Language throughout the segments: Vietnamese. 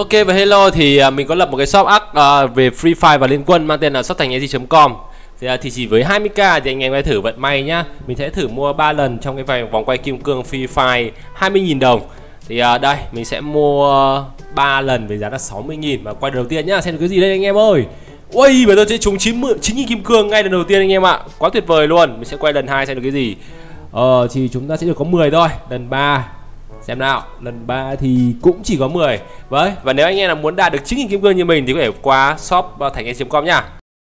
Ok và hello thì mình có lập một cái shop app về Free Fire và Liên Quân mang tên là shopthanheg.com. Thì chỉ với 20k thì anh em hãy thử vận may nhá. Mình sẽ thử mua 3 lần trong cái vòng quay kim cương Free Fire 20.000 đồng. Thì đây mình sẽ mua 3 lần với giá là 60.000 và quay đầu tiên nhá. Xem được cái gì đây anh em ơi. Ui, bây giờ sẽ trúng 9.000 kim cương ngay lần đầu tiên anh em ạ. Quá tuyệt vời luôn. Mình sẽ quay lần 2 xem được cái gì. Thì chúng ta sẽ được có 10 thôi. Lần 3 xem nào, lần 3 thì cũng chỉ có 10. Vậy, và nếu anh em là muốn đạt được 9.000 kim cương như mình thì có thể qua shop thanheg.com nhá.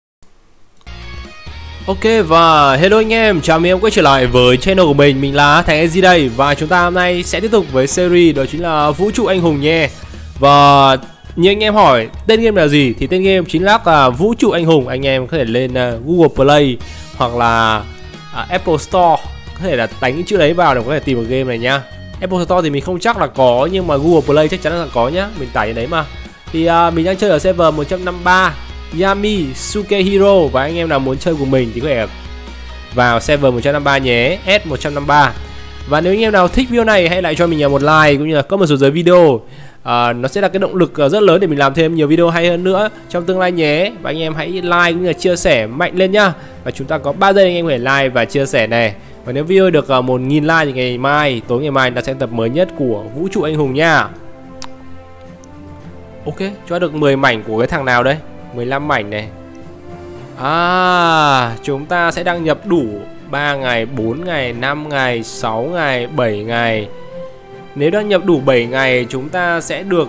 Ok và hello anh em, chào mừng em quay trở lại với channel của mình là Thanheg đây. Và chúng ta hôm nay sẽ tiếp tục với series đó chính là Vũ trụ anh hùng nhé. Và như anh em hỏi tên game là gì thì tên game chính là Vũ trụ anh hùng. Anh em có thể lên Google Play hoặc là Apple Store, có thể là đánh cái chữ đấy vào để có thể tìm được game này nhá. Apple Store thì mình không chắc là có, nhưng mà Google Play chắc chắn là có nhá, mình tải đến đấy mà. Thì mình đang chơi ở server 153 Yami Sukehiro, và anh em nào muốn chơi cùng mình thì có thể vào server 153 nhé, S153. Và nếu anh em nào thích video này hãy lại cho mình một like cũng như là comment xuống dưới video. Nó sẽ là cái động lực rất lớn để mình làm thêm nhiều video hay hơn nữa trong tương lai nhé. Và anh em hãy like cũng như là chia sẻ mạnh lên nhá. Và chúng ta có 3 giây anh em có thể like và chia sẻ này. Và nếu video được 1.000 like thì ngày mai, tối ngày mai ta sẽ tập mới nhất của Vũ trụ anh hùng nha. Ok, cho được 10 mảnh của cái thằng nào đây? 15 mảnh này. Chúng ta sẽ đăng nhập đủ 3 ngày, 4 ngày, 5 ngày, 6 ngày, 7 ngày. Nếu đăng nhập đủ 7 ngày chúng ta sẽ được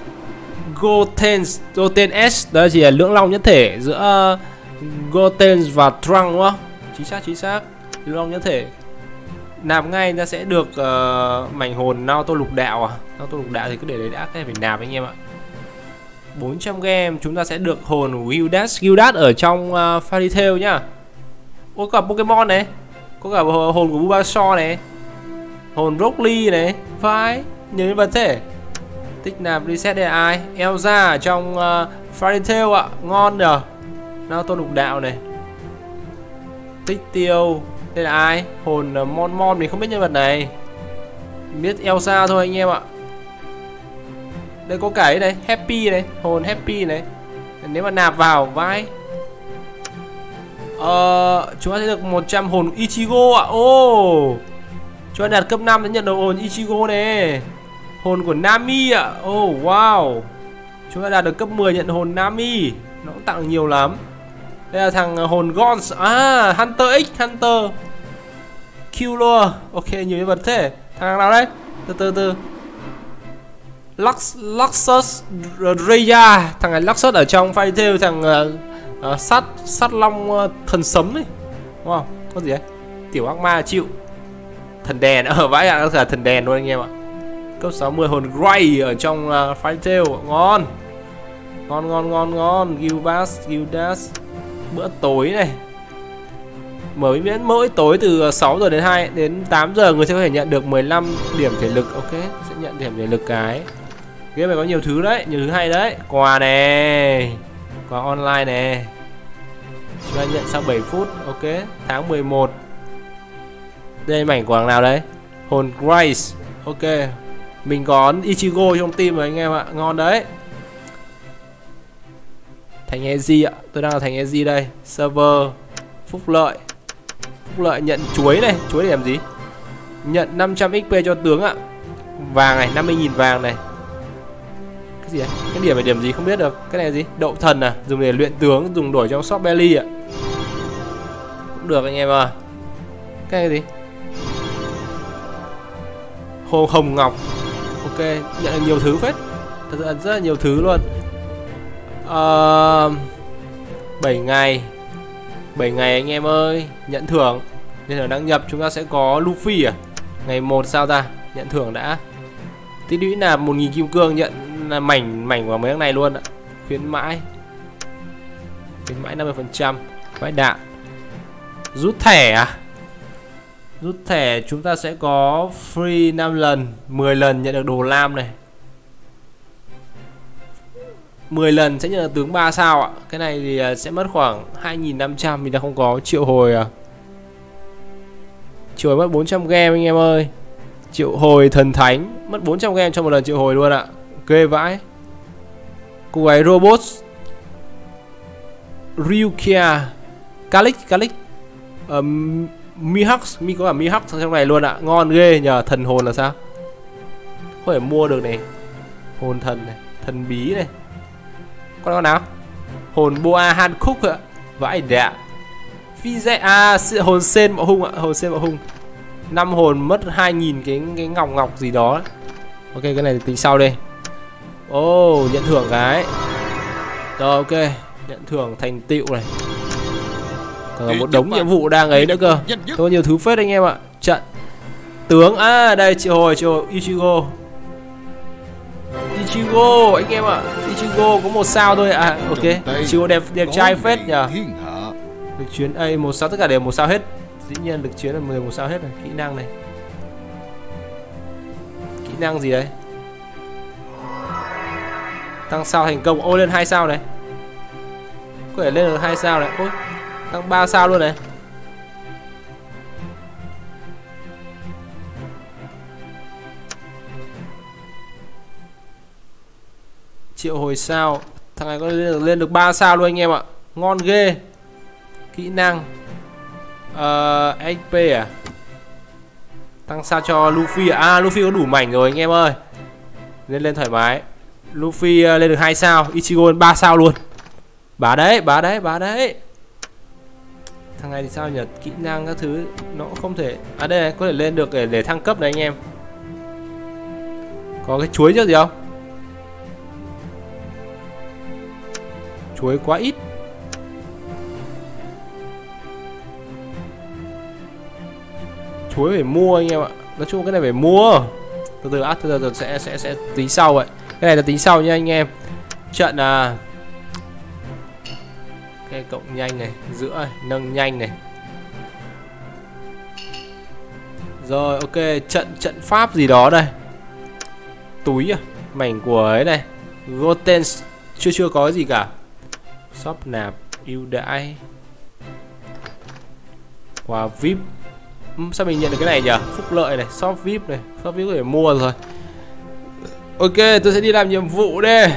Goten S. Đó chỉ là lưỡng long nhất thể giữa Goten và Trunks đúng không? Chính xác. Lưỡng long nhất thể. Nạp ngay ta sẽ được mảnh hồn Naoto lục đạo. Naoto lục đạo thì cứ để đấy đã, cái này phải nạp anh em ạ. 400 game chúng ta sẽ được hồn Gildas ở trong Fairy Tail nhá. Có cả Pokemon này, có cả hồn của Bulbasaur này, hồn Rock Lee này, phải nhiều nhân vật thế. Tích nạp reset đây là ai? Elsa ở trong Fairy Tail ạ, ngon nhờ. Naoto lục đạo này. Tích tiêu đây là ai? Hồn Mon mình không biết nhân vật này, mình biết Elsa thôi anh em ạ. Đây có cái này, Happy này, hồn Happy này. Nếu mà nạp vào vai chúng ta sẽ được 100 hồn Ichigo ạ. Chúng ta đạt cấp 5 sẽ nhận được hồn Ichigo này. Hồn của Nami ạ. Wow. Chúng ta đạt được cấp 10 nhận hồn Nami. Nó cũng tặng nhiều lắm. Đây là thằng hồn Gons. Hunter X, Hunter Killer. Ok, nhiều nhân vật thế. Thằng nào đấy? Từ Luxus Raya, thằng này Luxus ở trong Fairy Tail, thằng sát long thần sấm ấy, đúng không? Có gì đấy? Tiểu ác ma chịu. Thần đèn ở vãi ạ, là thần đèn luôn anh em ạ. Cấp 60 hồn Gray ở trong Fairy Tail, ngon. Gildas bữa tối này. Mới miễn mỗi tối từ 6 giờ đến 8 giờ người sẽ có thể nhận được 15 điểm thể lực. Ok, sẽ nhận điểm thể lực cái. Game này có nhiều thứ đấy, nhiều thứ hay đấy. Quà nè, quà online nè. Chúng ta nhận sau 7 phút. Ok, tháng 11. Đây mảnh quà nào đấy? Hồn Grace. Ok, mình có Ichigo trong team rồi anh em ạ, ngon đấy. Thanheg ạ, tôi đang là Thanheg đây. Server phúc lợi nhận chuối này. Chuối để làm gì? Nhận 500 XP cho tướng ạ. Vàng này, 50.000 vàng này. Cái gì đấy? Cái điểm này điểm gì không biết được. Cái này là gì? Đậu thần à? Dùng để luyện tướng, dùng đổi trong shop belly ạ. Cũng được anh em à. Cái này gì? Hồ hồng ngọc. Ok, nhận được nhiều thứ phết. Thật sự rất là nhiều thứ luôn. 7 ngày anh em ơi. Nhận thưởng. Nên là đăng nhập chúng ta sẽ có Luffy à? Ngày 1 sao ta? Nhận thưởng đã. Tích lũy là 1.000 kim cương, nhận là mảnh của mấy thằng này luôn ạ. Khuyến mãi 50%. Vãi đạn. Rút thẻ à? Rút thẻ chúng ta sẽ có free 5 lần, 10 lần nhận được đồ lam này. 10 lần sẽ nhận được tướng 3 sao ạ. Cái này thì sẽ mất khoảng 2.500. Mình đã không có triệu hồi à. Triệu hồi mất 400 game anh em ơi. Triệu hồi thần thánh mất 400 game cho một lần triệu hồi luôn ạ. Ghê vãi. Cô gái robot Ryukia Kalik Mihawk, Mi có cả Mihawk trong này luôn ạ. Ngon ghê nhờ. Thần hồn là sao? Có thể mua được này. Hồn thần này, thần bí này. Con nào? Hồn boa Hancock ạ. Vãi đạ. Phi dẹ hồn sen bạo hung ạ, hồn sen bạo hung. 5 hồn mất 2000 cái ngọc gì đó. Ok, cái này tính sau đây. Nhận thưởng cái. Rồi ok, nhận thưởng thành tựu này. Còn một đống nhiệm vụ đang ấy nữa cơ. Có nhiều thứ phết anh em ạ. Trận tướng đây triệu hồi Ichigo. Anh em ạ. Ichigo có 1 sao thôi ạ. Ok, Ichigo đẹp trai phết nhờ. Lực chuyến A 1 sao, tất cả đều 1 sao hết. Dĩ nhiên lực chuyến là 1 sao hết rồi. Kỹ năng này. Kỹ năng gì đấy? Tăng sao thành công. Lên 2 sao này. Có thể lên được 2 sao này. Tăng 3 sao luôn này. Triệu hồi sao. Thằng này có lên được 3 sao luôn anh em ạ. Ngon ghê. Kỹ năng XP à. Tăng sao cho Luffy à. Luffy có đủ mảnh rồi anh em ơi. Lên thoải mái. Luffy lên được 2 sao. Ichigo lên 3 sao luôn. Bá đấy. Thằng này thì sao nhỉ? Kỹ năng các thứ nó cũng không thể. Đây này, có thể lên được để thăng cấp này anh em. Có cái chuối chứ gì không? Chuối quá ít. Chuối phải mua anh em ạ. Nói chung cái này phải mua. Từ từ sẽ tính sau vậy. Cái này là tính sau nha anh em. Trận cái cộng nhanh này, giữa này, nâng nhanh này. Rồi ok, trận pháp gì đó đây. Túi à, mảnh của ấy này. Goten chưa có gì cả. Shop nạp ưu đãi. Quà VIP. Sao mình nhận được cái này nhỉ? Phúc lợi này, shop VIP này. Shop VIP có thể mua rồi. Ok, tôi sẽ đi làm nhiệm vụ đây.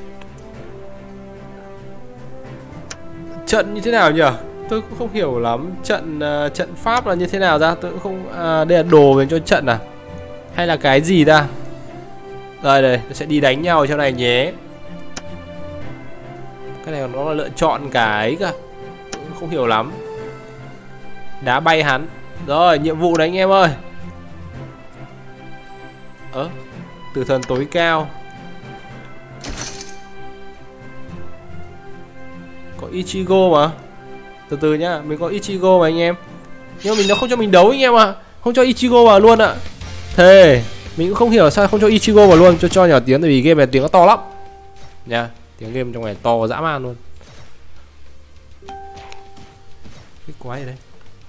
Trận như thế nào nhỉ? Tôi cũng không hiểu lắm. Trận pháp là như thế nào ra? Tôi cũng không. Đây là đồ dành cho trận à? Hay là cái gì ta? Đây, tôi sẽ đi đánh nhau trong này nhé. Cái này nó là lựa chọn cái cả. Tôi cũng không hiểu lắm. Đá bay hắn. Rồi, nhiệm vụ đấy anh em ơi. Tử thần tối cao. Có Ichigo mà. Từ từ nhá, mình có Ichigo mà anh em. Nhưng mà nó không cho mình đấu anh em ạ. Không cho Ichigo vào luôn ạ. Thế mình cũng không hiểu sao không cho Ichigo vào luôn. Cho nhỏ tiếng, tại vì game này tiếng nó to lắm nha. Tiếng game trong này to dã man luôn. Cái quái gì đấy.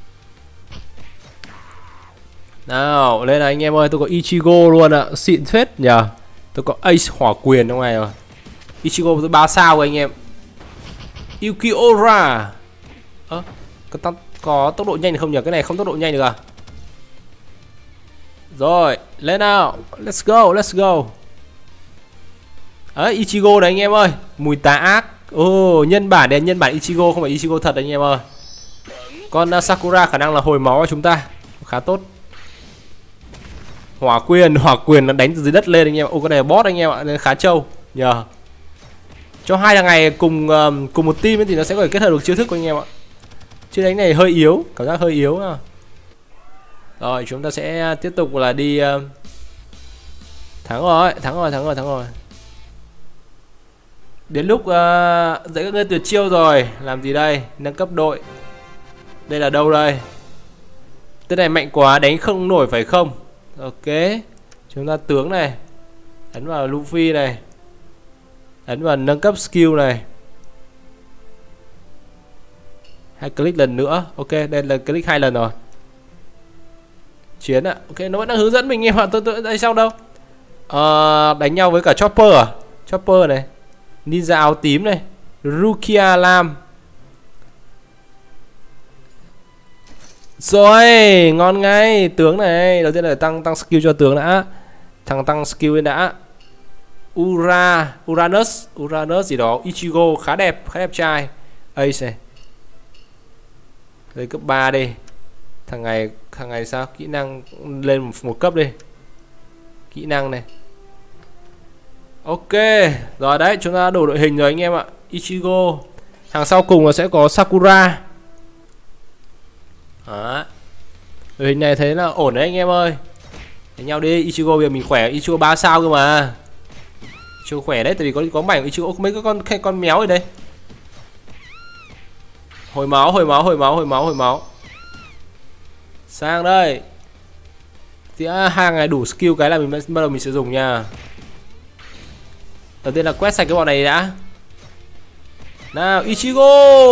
Nào, lên này anh em ơi, tôi có Ichigo luôn ạ, xịn phết nhờ. Tôi có Ace hỏa quyền trong này rồi. Ichigo tôi 3 sao rồi anh em. Yukiora. Có tốc độ nhanh không nhỉ? Cái này không tốc độ nhanh được à? Rồi, lên nào. Let's go. Đấy, Ichigo đấy anh em ơi. Mùi tà ác. Nhân bản đây, nhân bản Ichigo không phải Ichigo thật anh em ơi. Con Sakura khả năng là hồi máu cho chúng ta. Khá tốt. Hỏa quyền nó đánh từ dưới đất lên anh em. Cái này là boss anh em ạ, nên khá trâu nhờ. Cho hai thằng này cùng một team ấy thì nó sẽ có thể kết hợp được chiêu thức của anh em ạ. Chiêu đánh này hơi yếu, cảm giác hơi yếu à. Rồi chúng ta sẽ tiếp tục là đi thắng rồi. Đến lúc dạy các ngươi tuyệt chiêu rồi. Làm gì đây? Nâng cấp đội. Đây là đâu đây? Tên này mạnh quá, đánh không nổi phải không? Ok. Chúng ta tướng này. Ấn vào Luffy này. Ấn vào nâng cấp skill này. Hay click lần nữa. Ok, đây là click 2 lần rồi. Chiến ạ. Ok, nó vẫn đang hướng dẫn mình em ạ. Tôi đây sao đâu. Đánh nhau với cả Chopper à? Chopper này. Ninja áo tím này. Rukia Lam. Rồi, ngon ngay. Tướng này, đầu tiên là tăng skill cho tướng đã. Tăng skill lên đã. Uranus gì đó. Ichigo khá đẹp trai. Ace này. Đây cấp 3 đi. Thằng này sao? Kỹ năng lên một cấp đi. Kỹ năng này. Ok, rồi đấy, chúng ta đổi đội hình rồi anh em ạ. Ichigo. Hàng sau cùng là sẽ có Sakura. Đó. Đội hình này thấy là ổn đấy anh em ơi. Đánh nhau đi, Ichigo bây giờ mình khỏe, Ichigo 3 sao cơ mà. Ichigo khỏe đấy, tại vì có mảnh Ichigo mấy cái con méo ở đây. Hồi máu. Sang đây. Thì hàng này đủ skill cái là mình bắt đầu mình sử dụng nha. Đầu tiên là quét sạch cái bọn này đã. Nào Ichigo.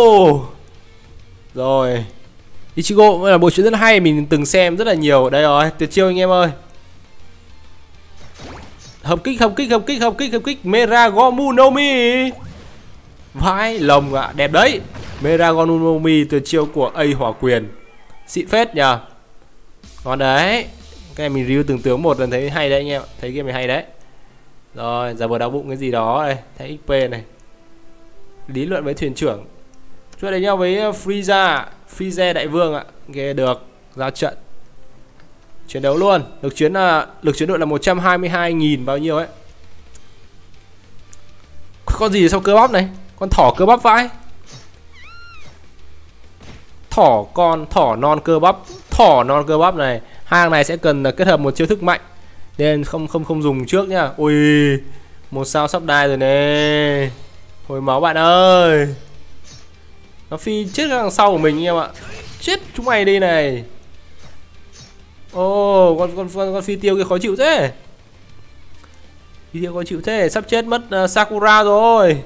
Rồi. Ichigo là bộ truyện rất là hay, mình từng xem rất là nhiều. Đây rồi, tuyệt chiêu anh em ơi. Hợp kích Meragomu no Mi. Vãi lồng ạ, đẹp đấy. Meragomu no Mi, tuyệt chiêu của A Hỏa Quyền. Xịn phết nhờ. Còn đấy. Cái này mình review từng tướng một lần thấy hay đấy anh em. Thấy game này hay đấy. Rồi, giả vờ đau bụng cái gì đó đây, thấy XP này. Lý luận với thuyền trưởng. Chúng đánh nhau với Frieza đại vương ạ. Ghê được, ra trận. Chiến đấu luôn. Lực chiến đội là 122.000 bao nhiêu ấy. Con gì sau cơ bắp này? Con thỏ cơ bắp vãi. Thỏ non cơ bắp này. Hàng này sẽ cần kết hợp một chiêu thức mạnh nên không dùng trước nhá. Ui, một sao sắp đai rồi nè. Hồi máu bạn ơi. Nó phi chết cái đằng sau của mình anh em ạ. Chết chúng mày đi này. Ô, con phi tiêu kia khó chịu thế. Phi tiêu khó chịu thế, sắp chết mất Sakura rồi.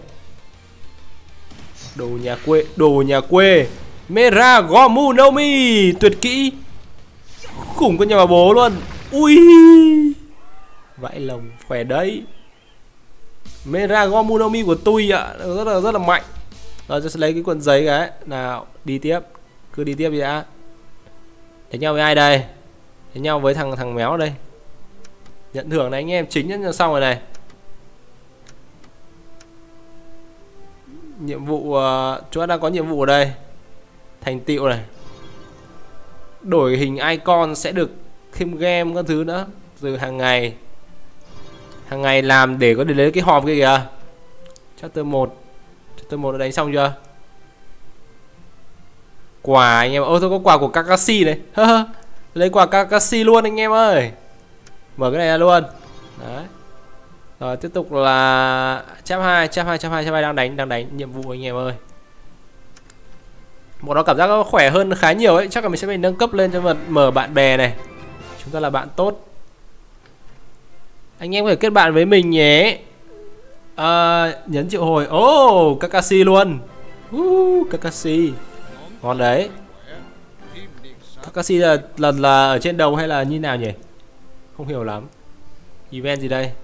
Đồ nhà quê. Meragomu no Mi, tuyệt kỹ. Khủng con nhà bà bố luôn. Ui. Vãi lồng, khỏe đấy. Meragomu no Mi của tôi ạ, rất là mạnh. Rồi tôi sẽ lấy cái cuộn giấy cái. Nào, đi tiếp. Cứ đi tiếp đi đã. Đánh nhau với ai đây? Đánh nhau với thằng méo đây. Nhận thưởng này anh em, chính nhất xong rồi này. Nhiệm vụ chúng ta đang có nhiệm vụ ở đây. Thành tựu này. Đổi hình icon sẽ được thêm game các thứ nữa. Rồi hàng ngày làm để có thể lấy cái hòm kia kìa. Chapter 1 đã đánh xong chưa? Quà anh em. Ôi tôi có quà của Kakashi này. Lấy quà Kakashi luôn anh em ơi. Mở cái này ra luôn. Đấy. Rồi tiếp tục là chap 2 đang đánh nhiệm vụ anh em ơi. Bọn nó cảm giác nó khỏe hơn khá nhiều ấy. Chắc là mình sẽ phải nâng cấp lên cho mở bạn bè này. Chúng ta là bạn tốt. Anh em có thể kết bạn với mình nhé. Nhấn triệu hồi. Kakashi luôn. Kakashi. Ngon đấy. Kakashi là ở trên đầu hay là như nào nhỉ? Không hiểu lắm. Event gì đây?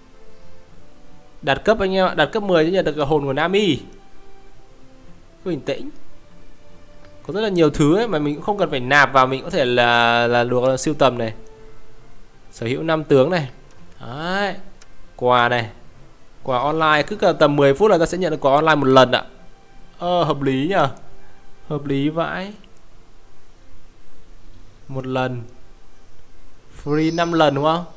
Đạt cấp anh em ạ. Đạt cấp 10 chứ nhận được hồn của Nami. Bình tĩnh. Có rất là nhiều thứ ấy mà mình cũng không cần phải nạp vào, mình có thể là được siêu tầm này. Sở hữu 5 tướng này. Đấy. Quà này. Quà online cứ cả tầm 10 phút là ta sẽ nhận được quà online một lần ạ. Hợp lý nhỉ. Hợp lý vãi. Một lần. Free 5 lần đúng không?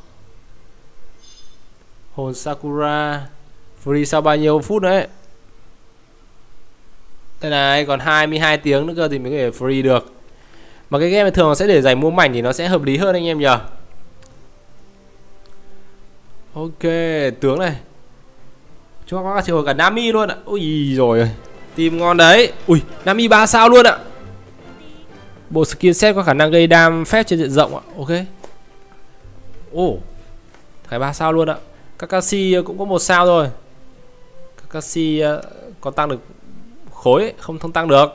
Hồn Sakura. Free sau bao nhiêu phút đấy. Đây này, còn 22 tiếng nữa cơ thì mới có thể free được. Mà cái game này thường sẽ để dành mua mảnh thì nó sẽ hợp lý hơn anh em nhỉ. Ok, tướng này. Chúng ta có chiều cả Nami luôn ạ. Ui rồi, team ngon đấy. Ui, Nami 3 sao luôn ạ. Bộ skin set có khả năng gây đam phép trên diện rộng ạ. Ok. Cái 3 sao luôn ạ. Kakashi cũng có 1 sao rồi. Kakashi còn tăng được khối ấy, không tăng được.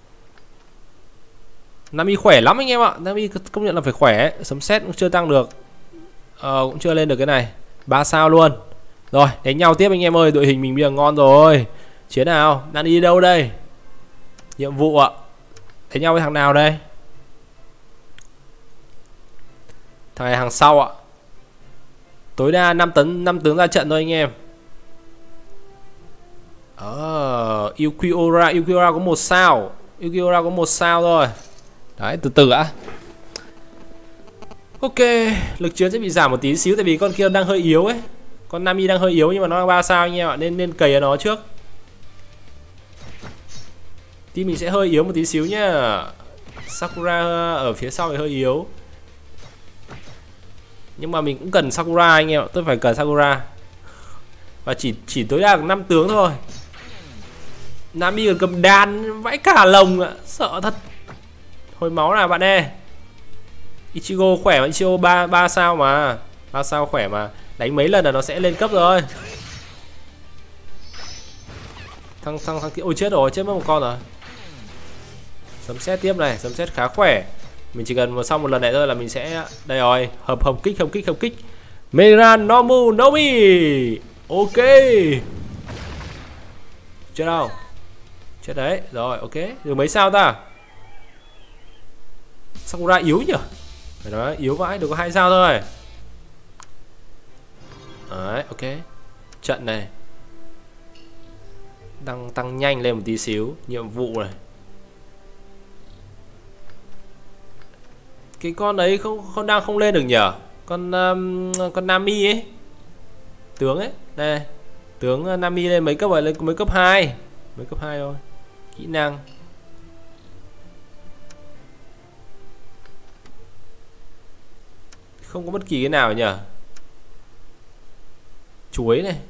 Nami khỏe lắm anh em ạ. Nami công nhận là phải khỏe. Sấm sét cũng chưa tăng được. Cũng chưa lên được cái này. 3 sao luôn. Rồi đánh nhau tiếp anh em ơi. Đội hình mình bây giờ ngon rồi. Chiến nào. Đang đi đâu đây? Nhiệm vụ ạ. Đánh nhau với thằng nào đây? Thằng này hàng sau ạ. Tối đa 5 tướng ra trận thôi anh em. Yukiora có 1 sao. Yukiora có 1 sao thôi. Đấy, từ từ đã. Ok, lực chiến sẽ bị giảm một tí xíu tại vì con kia đang hơi yếu ấy. Con Nami đang hơi yếu nhưng mà nó đang 3 sao anh em ạ, nên cày nó trước. Team mình sẽ hơi yếu một tí xíu nhá. Sakura ở phía sau thì hơi yếu. Nhưng mà mình cũng cần Sakura anh em ạ, tôi phải cần Sakura. Và chỉ tối đa 5 tướng thôi. Nami còn cầm đàn vãi cả lồng ạ, sợ thật. Hồi máu nào bạn ơi. Ichigo khỏe mà, Ichigo 3 sao mà. 3 sao khỏe mà. Đánh mấy lần là nó sẽ lên cấp rồi. Thằng kia ôi chết rồi, chết mất một con rồi. Sấm sét tiếp này, sấm sét khá khỏe. Mình chỉ cần xong một lần này thôi là mình sẽ đây rồi, hợp kích. Meran Nomu Nomi. Ok. Chết đâu? Chết đấy. Rồi, ok. Được mấy sao ta? Sakura yếu nhỉ? Phải nói yếu vãi, được có 2 sao thôi. Đấy, ok. Trận này đang tăng nhanh lên một tí xíu. Nhiệm vụ này. Cái con ấy không lên được nhở? Con Nami ấy. Tướng ấy. Đây. Tướng Nami lên mấy cấp rồi? Lên mấy cấp 2. Mấy cấp 2 thôi. Kỹ năng. Không có bất kỳ cái nào nhở? Chuối này.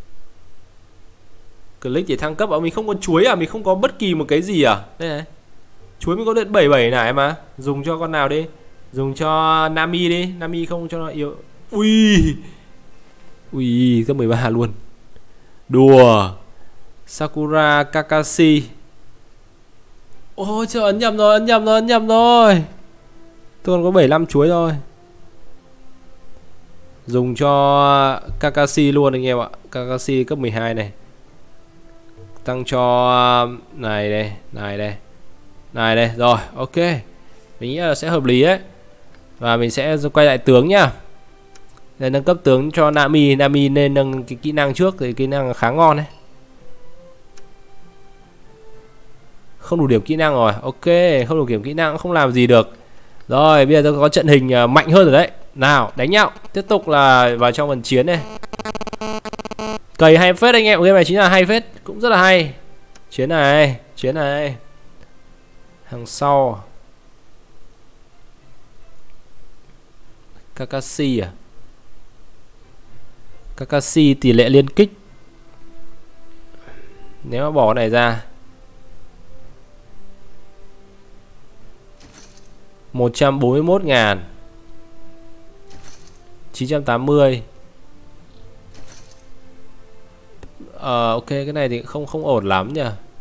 Click để thăng cấp à? Mình không có chuối à? Mình không có bất kỳ một cái gì à? Đây này. Chuối mình có đến 77 này mà. Dùng cho con nào đi? Dùng cho Nami đi. Nami không cho nó yếu. Ui, cấp 13 luôn. Đùa. Sakura Kakashi. Ôi trời, ấn nhầm rồi. Tôi còn có 75 chuối thôi. Dùng cho Kakashi luôn anh em ạ. Kakashi cấp 12 này. Tăng cho này đây. Rồi, ok. Mình nghĩ là sẽ hợp lý đấy. Và mình sẽ quay lại tướng nhá. Để nâng cấp tướng cho Nami. Nami nên nâng cái kỹ năng trước. Thì kỹ năng khá ngon đấy. Không đủ điểm kỹ năng rồi. Ok, không đủ điểm kỹ năng cũng không làm gì được. Rồi, bây giờ tôi có trận hình mạnh hơn rồi đấy. Nào, đánh nhau. Tiếp tục là vào trong phần chiến này. Cày hay phết anh em. Game này chính là hay phết. Cũng rất là hay. Chiến này. Hàng sau Kakashi à? Kakashi tỷ lệ liên kích. Nếu mà bỏ cái này ra 141.000 980. Ok, cái này thì không ổn lắm nhỉ.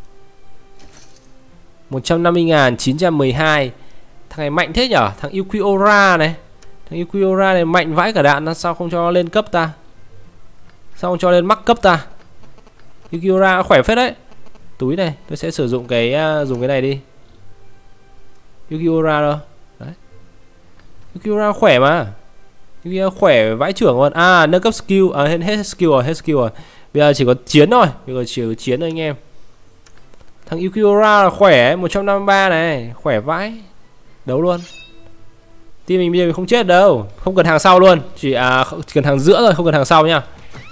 150.000 912. Thằng này mạnh thế nhở? Thằng Yukiora này. Thằng Yukiora này mạnh vãi cả đạn. Sao không cho nó lên cấp ta? Sao không cho lên mắc cấp ta? Yukiora khỏe phết đấy. Túi này, tôi sẽ sử dụng dùng cái này đi. Yukiora đâu? Đấy. Yukiora khỏe mà. Yukiora khỏe vãi trưởng luôn. À, nâng cấp skill. Hết skill rồi. Bây giờ chỉ có chiến thôi. Anh em. Thằng Yukiora là khỏe, 153 này, khỏe vãi. Đấu luôn. Team mình bây giờ mình không chết đâu. Không cần hàng sau luôn. Chỉ cần hàng giữa thôi, không cần hàng sau nhá.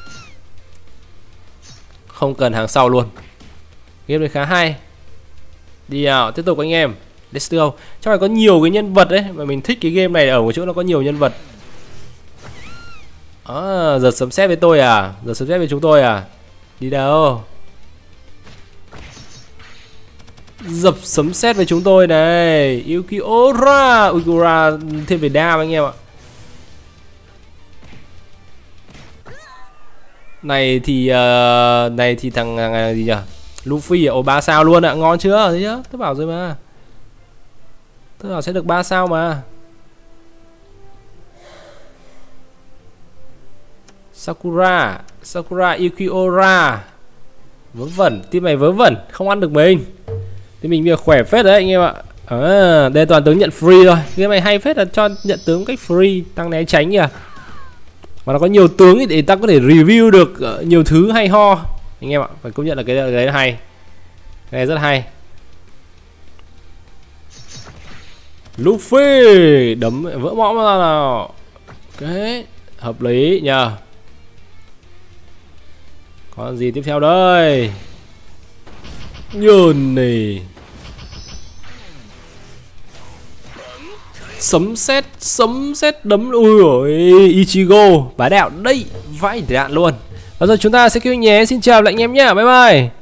Không cần hàng sau luôn. Game này khá hay. Đi nào, tiếp tục anh em. Let's go. Trong này có nhiều cái nhân vật đấy. Mà mình thích cái game này ở một chỗ nó có nhiều nhân vật. Giờ sấm sét với tôi à? Giờ sấm sét với chúng tôi à? Đi đâu? Dập sấm sét với chúng tôi này. Yukiora thêm về đam anh em ạ. Này thì thằng gì nhỉ? Luffy 3 sao luôn ạ. Ngon chưa? Thấy chưa? Tôi bảo rồi mà. Tôi bảo sẽ được 3 sao mà. Sakura Yukiora. Vớ vẩn, team này vớ vẩn, không ăn được mình. Thì mình bây giờ khỏe phết đấy anh em ạ. Đây toàn tướng nhận free thôi. Game này hay phết là cho nhận tướng cách free, tăng né tránh kìa. Và nó có nhiều tướng thì để ta có thể review được nhiều thứ hay ho anh em ạ. Phải công nhận là cái đấy là hay, cái này rất hay. Luffy đấm vỡ mõm ra nào. Ok, hợp lý nhờ. Còn gì tiếp theo đây? Nhơn này. Sấm sét đấm. Ui ôi, Ichigo bá đạo đây, vãi đạn luôn. Và rồi chúng ta sẽ kêu nhé. Xin chào lại anh em nhé, bye bye.